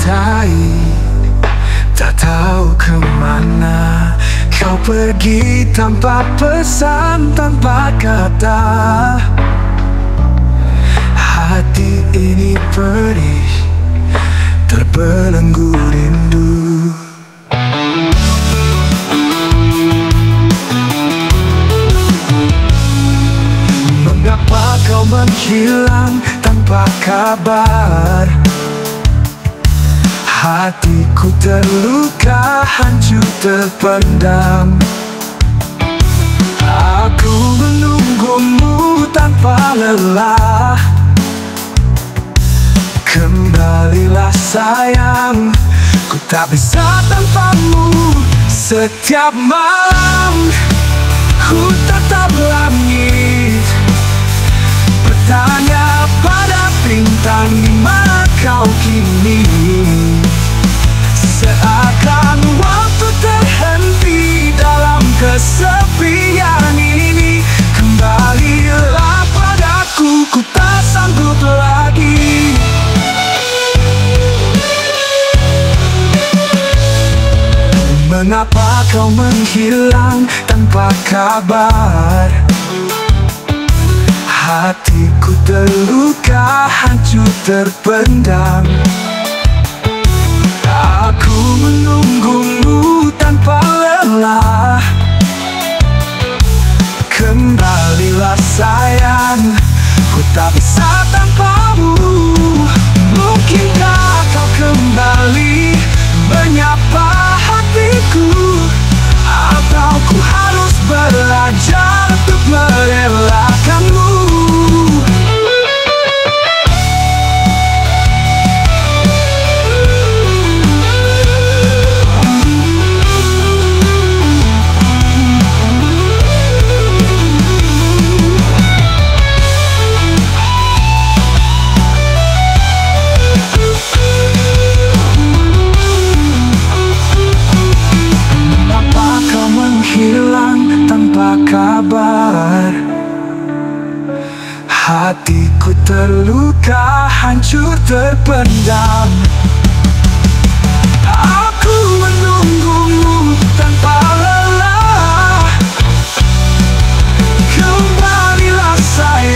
cintai, tak tahu kemana kau pergi tanpa pesan, tanpa kata. Hati ini perih, terbelenggu rindu. Mengapa kau menghilang tanpa kabar? Hatiku terluka, hancur terpendam. Aku menunggumu tanpa lelah. Kembalilah sayang, ku tak bisa tanpamu. Setiap malam ku tatap langit, bertanya pada bintang, di mana kau kini? Seakan waktu terhenti dalam kesepian ini. Kembalilah padaku, ku tak sanggup lagi. Mengapa kau menghilang tanpa kabar? Hatiku terluka, hancur terpendam. Aku menunggumu tanpa lelah. Kembalilah sayang, ku tak bisa tanpamu. Mungkinkah kau kembali menyapa hatiku? Atau ku harus belajar untuk merelakanmu? Hilang tanpa kabar. Hatiku terluka, hancur terpendam. Aku menunggumu tanpa lelah. Kembalilah sayang.